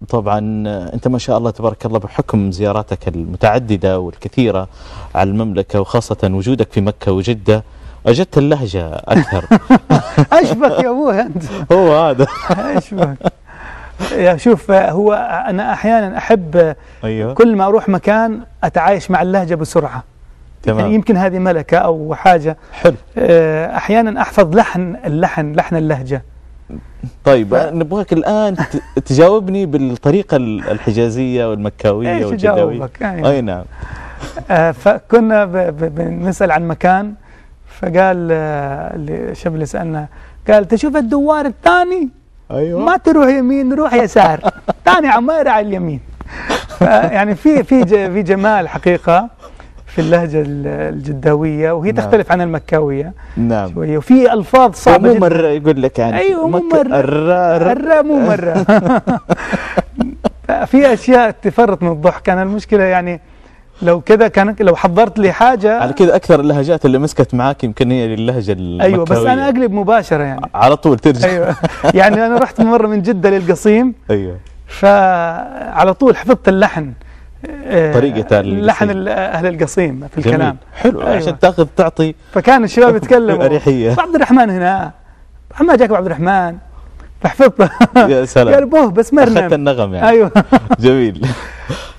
طبعا أنت ما شاء الله تبارك الله بحكم زياراتك المتعددة والكثيرة على المملكة وخاصة وجودك في مكة وجدة أجدت اللهجة أكثر. أشبك يا أبوه أنت. هو هذا. أشبك. يا شوف، هو أنا أحيانا أحب أيوه. كل ما أروح مكان أتعايش مع اللهجة بسرعة. تمام. يعني يمكن هذه ملكة أو حاجة. حلو. أحيانا أحفظ لحن اللهجة. طيب نبغاك الآن تجاوبني بالطريقة الحجازية والمكاوية والجداوية. أي نعم. فكنا بنسأل عن مكان، فقال الشاب اللي سألنا قال تشوف الدوار الثاني؟ أيوة. ما تروح يمين، روح يسار. ثاني عماير على اليمين. يعني في جمال حقيقة في اللهجة الجداوية، وهي تختلف عن المكاوية. نعم. شوية، وفي ألفاظ صعبة مو مرة يقول لك يعني. أيوة مو مرة. الراء مو مرة. في أشياء تفرط من الضحك. أنا المشكلة يعني لو كذا لو حضرت لي حاجة على كذا أكثر اللهجات اللي مسكت معاك يمكن هي اللهجة المكاوية. أيوة، بس أنا أقلب مباشرة يعني على طول ترجع. أيوة. يعني أنا رحت مرة من جدة للقصيم. أيوة. فعلى طول حفظت اللحن، طريقة لحن أهل القصيم في الكلام. حلو. أيوة. عشان تعطي. فكان الشباب يتكلموا أريحية. عبد الرحمن هنا، ما جاك عبد الرحمن، فحفظته. يا سلام. قال بوه بس مرنم. أخذت النغم يعني. أيوة. جميل.